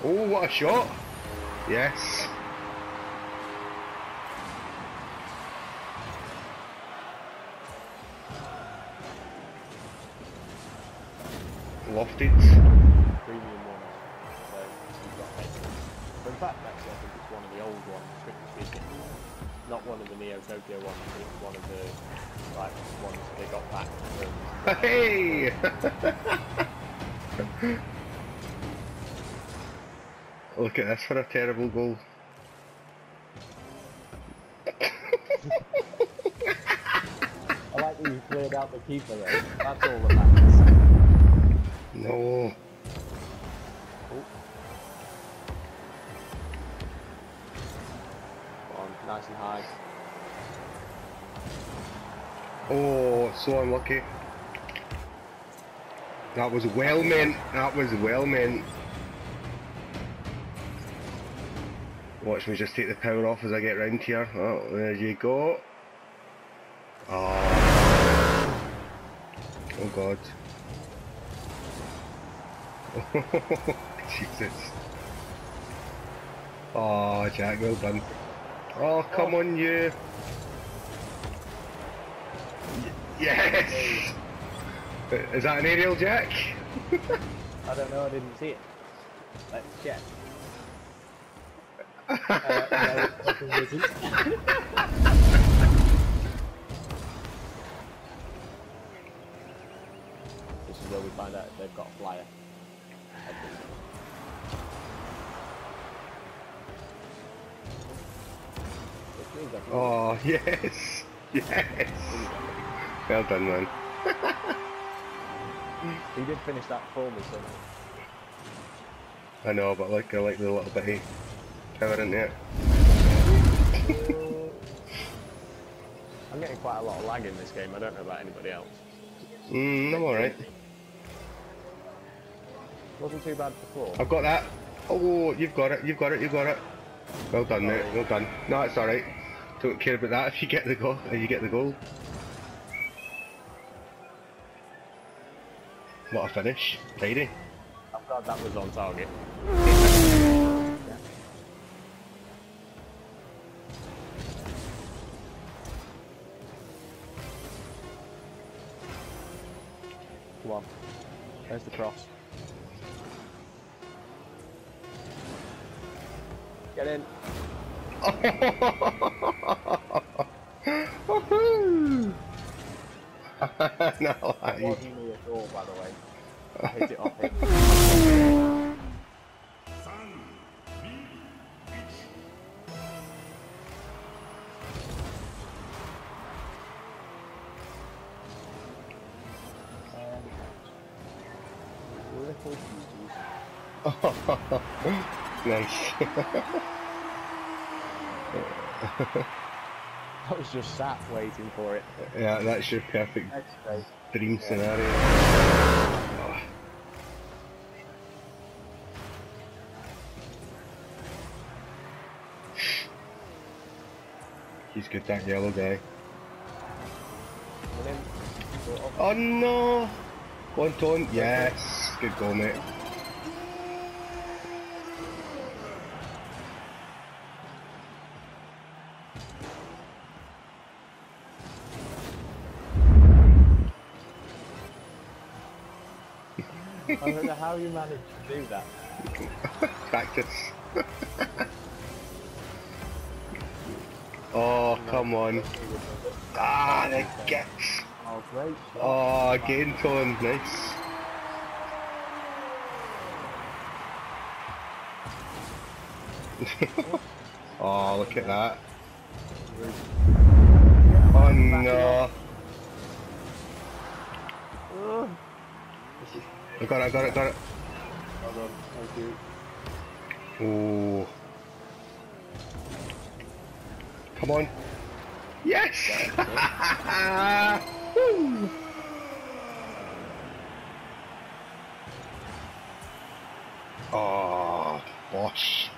Oh, what a shot! Yes. Lofted. Premium one. So you've got like, in fact, actually, I think it's one of the old ones, strictly speaking. Not one of the Neo Tokyo ones, but it's one of the like ones they got back from. Hey! Look at this for a terrible goal. I like that you cleared out the keeper though. That's all that matters. No. Oh. Come on, nice and high. Oh, so unlucky. That was well meant. That was well meant. Watch me just take the power off as I get round here. Oh, there you go. Oh, oh God. Jesus. Oh, Jack, well done. Oh, come on, you. Yes! Is that an aerial, Jack? I don't know, I didn't see it. Let's check. No, it isn't. This is where we find out if they've got a flyer. Oh, yes! Yes! Well done, man. He did finish that for me, so. I know, but I like the little bit of power in there. I'm getting quite a lot of lag in this game, I don't know about anybody else. I'm alright. Wasn't too bad before. I've got that. Oh, you've got it, you've got it, you've got it. Well done, mate, well done. No, it's alright. Don't care about that if you get the goal. You get the goal. What a finish. Tidy. I'm glad that was on target. Come on. There's the cross. Get in. No, That wasn't me at all, by the way. I hit it off him. Little beauties. Nice. I was just sat waiting for it. Yeah, that's your perfect dream scenario. Oh. He's good, that yellow guy. Oh no! Go on, Tone. Yes! Good goal, mate. I don't know how you managed to do that. Practice. Oh, come on. Ah, the kicks. Oh, great. Oh, again, Tone. Nice. Oh, look at that. Oh, no. I got it, I got it, got it. Well done. Thank you. Oh. Come on. Yes! Woo! Oh, bosh.